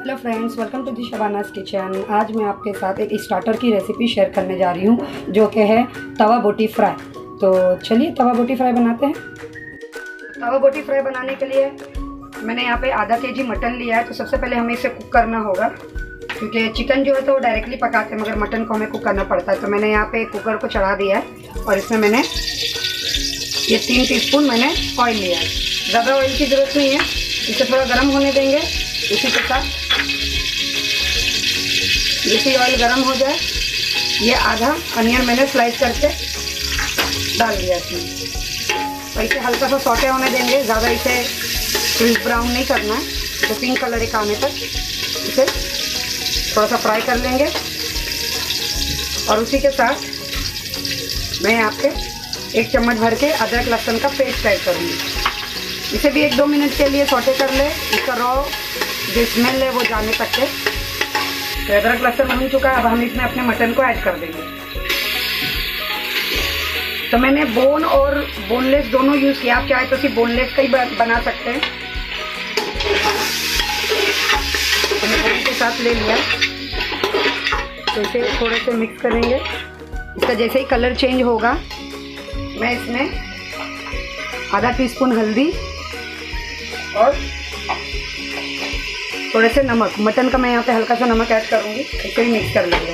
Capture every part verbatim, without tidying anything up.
Hello friends, welcome to the Shabanaz kitchen. आज मैं आपके साथ एक स्टार्टर की रेसिपी शेयर करने जा रही हूँ जो कि है तवा बोटी फ्राई। तो चलिए तवा बोटी फ्राई बनाते हैं। तवा बोटी फ्राई बनाने के लिए मैंने यहाँ पे आधा के जी मटन लिया है। तो सबसे पहले हमें इसे कुक करना होगा, क्योंकि चिकन जो है तो वो डायरेक्टली पकाते हैं, मगर मटन को हमें कुक करना पड़ता है। तो मैंने यहाँ पे कुकर को चढ़ा दिया है और इसमें मैंने ये तीन टीस्पून मैंने ऑयल लिया है। ज़्यादा ऑयल की ज़रूरत नहीं है, इसे थोड़ा गर्म होने देंगे। इसी के साथ जैसे ऑयल गर्म हो जाए, ये आधा अनियन मैंने स्लाइस करके डाल दिया इसमें। तो इसे हल्का सा सौटे होने देंगे, ज़्यादा इसे क्रिस्प ब्राउन नहीं करना है। तो पिंक कलर एक आने तक इसे थोड़ा सा फ्राई कर लेंगे। और उसी के साथ मैं यहाँ पे एक चम्मच भर के अदरक लहसुन का पेस्ट ऐड करूँगी। इसे भी एक दो मिनट के लिए सौटे कर ले, इसका रॉ जो स्मेल है वो जाने तक के। तो अदरक लहसुन भून चुका है, अब हम इसमें अपने मटन को ऐड कर देंगे। तो मैंने बोन और बोनलेस दोनों यूज़ किया, आप चाहे तो सिर्फ बोनलेस का ही बना सकते हैं। तो मैं बोन के साथ ले लिया। तो इसे थोड़े से मिक्स करेंगे। इसका जैसे ही कलर चेंज होगा, मैं इसमें आधा टीस्पून हल्दी और थोड़े से नमक, मटन का मैं यहाँ पे हल्का सा नमक ऐड करूँगी। इसे भी मिक्स कर लेंगे।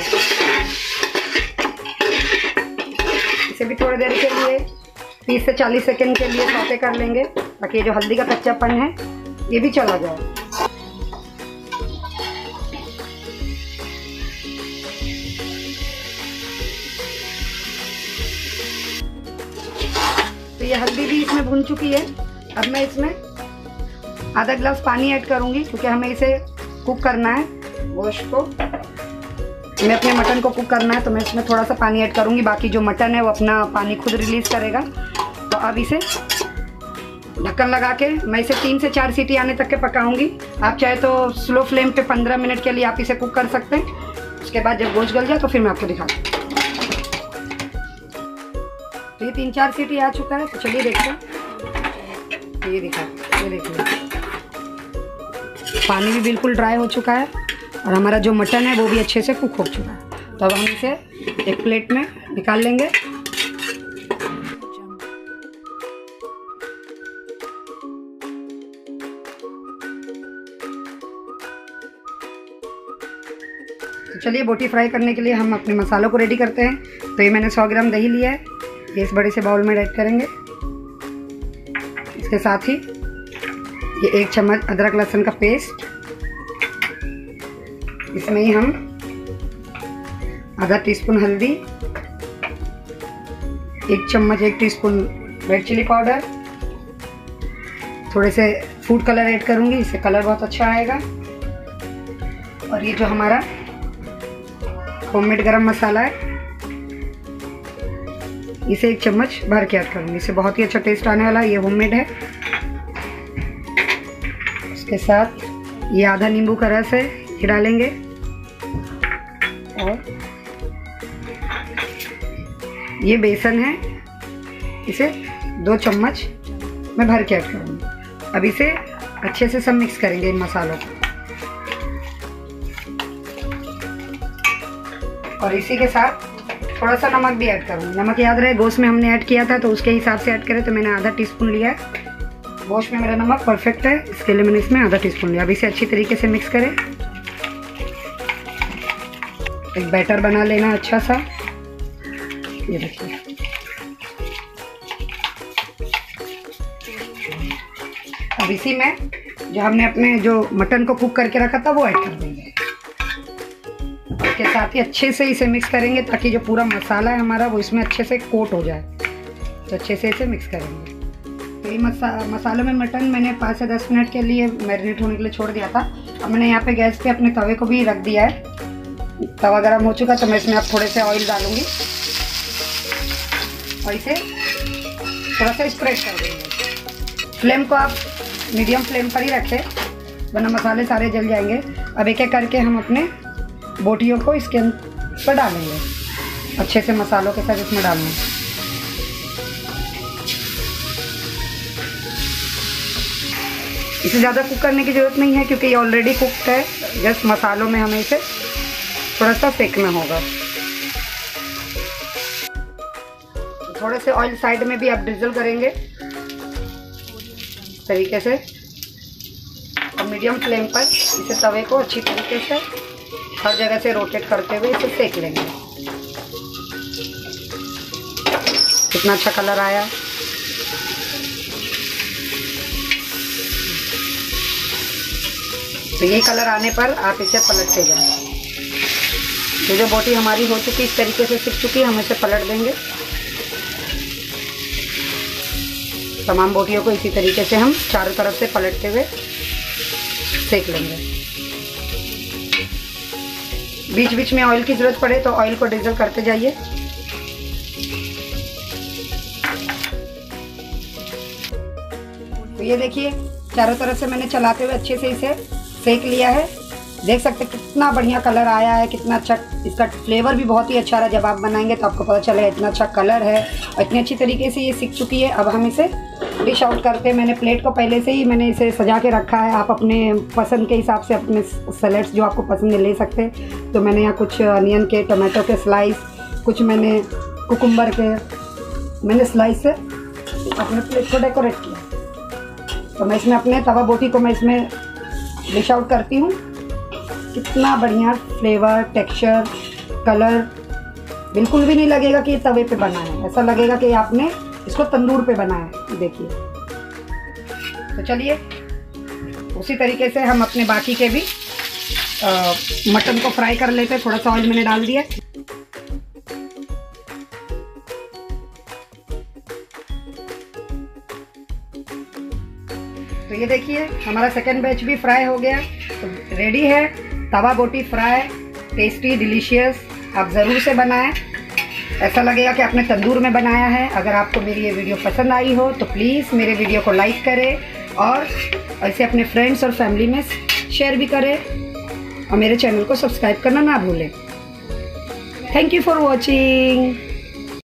इसे भी थोड़ी देर के लिए तीस से चालीस सेकंड के लिए सौटे कर लेंगे, ताकि ये जो हल्दी का कच्चापन है ये भी चला जाए। तो ये हल्दी भी इसमें भून चुकी है। अब मैं इसमें आधा गिलास पानी ऐड करूंगी, क्योंकि हमें इसे कुक करना है। गोश्त को मैं अपने मटन को कुक करना है, तो मैं इसमें थोड़ा सा पानी ऐड करूंगी। बाकी जो मटन है वो अपना पानी खुद रिलीज़ करेगा। तो अब इसे ढक्कन लगा के मैं इसे तीन से चार सीटी आने तक के पकाऊंगी। आप चाहे तो स्लो फ्लेम पे पंद्रह मिनट के लिए आप इसे कुक कर सकते हैं। उसके बाद जब गोश्त गल जाए तो फिर मैं आपको दिखाऊंगी। तो ये तीन चार सीटी आ चुका है। तो चलिए देखते हैं। ये दिखा, ये देखिए पानी भी बिल्कुल ड्राई हो चुका है और हमारा जो मटन है वो भी अच्छे से कुक हो चुका है। तो अब हम इसे एक प्लेट में निकाल लेंगे। तो चलिए बोटी फ्राई करने के लिए हम अपने मसालों को रेडी करते हैं। तो ये मैंने सौ ग्राम दही लिया है, ये इस बड़े से बाउल में ऐड करेंगे। इसके साथ ही ये एक चम्मच अदरक लहसुन का पेस्ट, इसमें ही हम आधा टीस्पून हल्दी, एक चम्मच एक टीस्पून रेड चिली पाउडर, थोड़े से फूड कलर ऐड करूंगी, इससे कलर बहुत अच्छा आएगा। और ये जो हमारा होममेड गरम मसाला है, इसे एक चम्मच भर के ऐड करूंगी, इससे बहुत ही अच्छा टेस्ट आने वाला है। ये होममेड है। उसके साथ ये आधा नींबू का रस है, ये डालेंगे। और ये बेसन है, इसे दो चम्मच मैं भर के ऐड करूँगी। अब इसे अच्छे से सब मिक्स करेंगे इन मसालों को। और इसी के साथ थोड़ा सा नमक भी ऐड करूँगी। नमक याद रहे गोश्त में हमने ऐड किया था, तो उसके हिसाब से ऐड करें। तो मैंने आधा टीस्पून लिया है। गोश्त में मेरा नमक परफेक्ट है, इसके लिए मैंने इसमें आधा टीस्पून लिया। अब इसे अच्छी तरीके से मिक्स करें। एक बैटर बना लेना अच्छा सा। ये देखिए, अब इसी में जो हमने अपने जो मटन को कुक करके रखा था वो ऐड कर देंगे। इसके साथ ही अच्छे से इसे मिक्स करेंगे, ताकि जो पूरा मसाला है हमारा वो इसमें अच्छे से कोट हो जाए। तो अच्छे से इसे मिक्स करेंगे। तो ये मसा मसालों में मटन मैंने पाँच से दस मिनट के लिए मैरिनेट होने के लिए छोड़ दिया था। अब मैंने यहाँ पे गैस पे अपने तवे को भी रख दिया है। तवा गर्म हो चुका, तो मैं इसमें अब थोड़े से ऑयल डालूंगी और इसे थोड़ा सा स्प्रेड कर देंगे। फ्लेम को आप मीडियम फ्लेम पर ही रखें, वरना मसाले सारे जल जाएंगे। अब एक एक करके हम अपने बोटियों को इसके पर डालेंगे, अच्छे से मसालों के साथ इसमें डालेंगे। इसे ज़्यादा कुक करने की ज़रूरत नहीं है क्योंकि ये ऑलरेडी कुकड है। जस्ट मसालों में हमें इसे थोड़ा सा सेकना होगा। थोड़े से ऑयल साइड में भी आप डिज़ल करेंगे इस तरीके से, और मीडियम फ्लेम पर इसे तवे को अच्छी तरीके से हर जगह से रोटेट करते हुए इसे सेक लेंगे। कितना अच्छा कलर आया। तो ये कलर आने पर आप इसे पलटते जाएं। ये जो बोटी हमारी हो चुकी इस तरीके से सिक चुकी है, हम इसे पलट देंगे। तमाम बोटियों को इसी तरीके से हम चारों तरफ से पलटते हुए सेक लेंगे। बीच बीच में ऑयल की ज़रूरत पड़े तो ऑयल को डिज़ल करते जाइए। तो ये देखिए चारों तरफ से मैंने चलाते हुए अच्छे से इसे सेक लिया है। देख सकते कितना बढ़िया कलर आया है, कितना अच्छा, इसका फ्लेवर भी बहुत ही अच्छा रहा। जब आप बनाएंगे तो आपको पता चलेगा इतना अच्छा कलर है और इतनी अच्छी तरीके से ये सिक चुकी है। अब हम इसे डिश आउट करते हैं। मैंने प्लेट को पहले से ही मैंने इसे सजा के रखा है। आप अपने पसंद के हिसाब से अपने सैलेड्स जो आपको पसंद है ले सकते हैं। तो मैंने यहाँ कुछ अनियन के, टमाटो के स्लाइस, कुछ मैंने कुकुम्बर के मैंने स्लाइस से अपने प्लेट को डेकोरेट किया। तो मैं इसमें अपने तवा बोटी को मैं इसमें डिश आउट करती हूँ। कितना बढ़िया फ्लेवर, टेक्सचर, कलर, बिल्कुल भी नहीं लगेगा कि ये तवे पे बना है। ऐसा लगेगा कि आपने इसको तंदूर पे बनाया है। देखिए, तो चलिए उसी तरीके से हम अपने बाकी के भी आ, मटन को फ्राई कर लेते हैं। थोड़ा सा ऑयल मैंने डाल दिया। तो ये देखिए हमारा सेकेंड बैच भी फ्राई हो गया। तो रेडी है तवा बोटी फ्राई, टेस्टी, डिलीशियस। आप ज़रूर से बनाएं, ऐसा लगेगा कि आपने तंदूर में बनाया है। अगर आपको मेरी ये वीडियो पसंद आई हो तो प्लीज़ मेरे वीडियो को लाइक करें और इसे अपने फ्रेंड्स और फैमिली में शेयर भी करें, और मेरे चैनल को सब्सक्राइब करना ना भूलें। Thank you for watching.